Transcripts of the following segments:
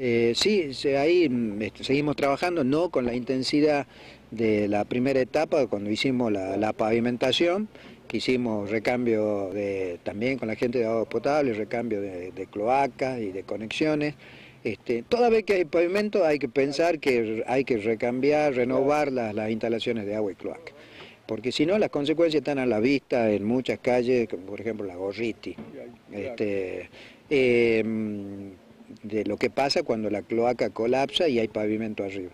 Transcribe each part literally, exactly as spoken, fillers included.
Eh, sí, sí, ahí mm, este, seguimos trabajando, no con la intensidad de la primera etapa, cuando hicimos la, la pavimentación, que hicimos recambio de, también con la gente de agua potable, recambio de, de cloacas y de conexiones. Este, toda vez que hay pavimento hay que pensar que hay que recambiar, renovar las, las instalaciones de agua y cloaca, porque si no las consecuencias están a la vista en muchas calles, como por ejemplo la Gorriti. Este, eh, de lo que pasa cuando la cloaca colapsa y hay pavimento arriba.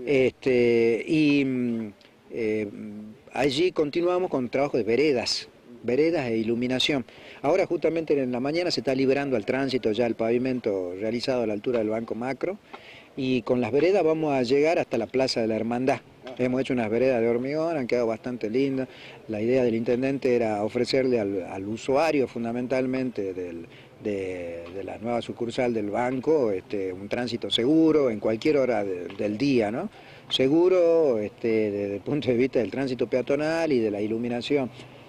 Este, y eh, allí continuamos con trabajo de veredas, veredas e iluminación. Ahora justamente en la mañana se está liberando al tránsito ya el pavimento realizado a la altura del Banco Macro, y con las veredas vamos a llegar hasta la Plaza de la Hermandad. Hemos hecho unas veredas de hormigón, han quedado bastante lindas. La idea del intendente era ofrecerle al, al usuario fundamentalmente del, de, de la nueva sucursal del banco este, un tránsito seguro en cualquier hora de, del día, ¿no? Seguro este, desde el punto de vista del tránsito peatonal y de la iluminación.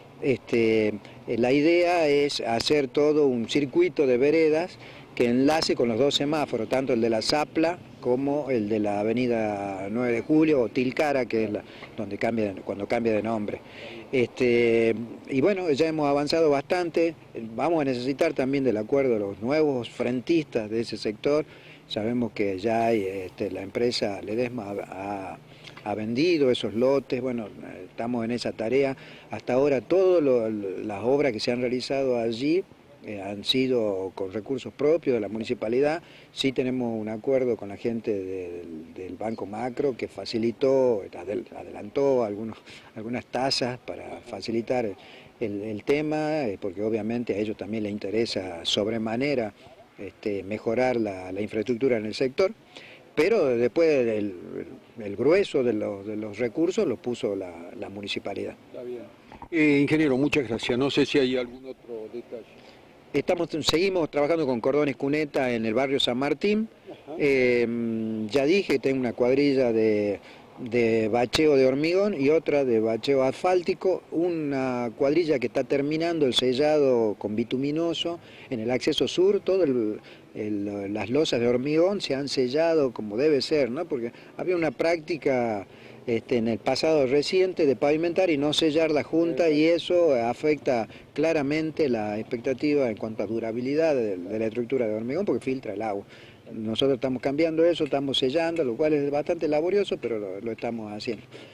Este, la idea es hacer todo un circuito de veredas que enlace con los dos semáforos, tanto el de la Zapla como el de la avenida nueve de julio o Tilcara, que es la, donde cambia, cuando cambia de nombre. Este, y bueno, ya hemos avanzado bastante, vamos a necesitar también del acuerdo de los nuevos frentistas de ese sector. Sabemos que ya hay, este, la empresa Ledesma ha, ha vendido esos lotes, bueno, estamos en esa tarea. Hasta ahora todas las obras que se han realizado allí Eh, han sido con recursos propios de la municipalidad. Sí tenemos un acuerdo con la gente de, del, del Banco Macro que facilitó, adelantó algunos, algunas tasas para facilitar el, el tema, eh, porque obviamente a ellos también les interesa sobremanera este, mejorar la, la infraestructura en el sector, pero después el, el grueso de los, de los recursos los puso la, la municipalidad. Está bien. Eh, ingeniero, muchas gracias. No sé si hay algún otro detalle. Estamos, seguimos trabajando con cordones cuneta en el barrio San Martín. Eh, ya dije, tengo una cuadrilla de, de bacheo de hormigón y otra de bacheo asfáltico, una cuadrilla que está terminando el sellado con bituminoso en el acceso sur. Todo el, el, las losas de hormigón se han sellado como debe ser, ¿no? Porque había una práctica Este, en el pasado reciente de pavimentar y no sellar la junta, y eso afecta claramente la expectativa en cuanto a durabilidad de, de la estructura de hormigón, porque filtra el agua. Nosotros estamos cambiando eso, estamos sellando, lo cual es bastante laborioso, pero lo, lo estamos haciendo.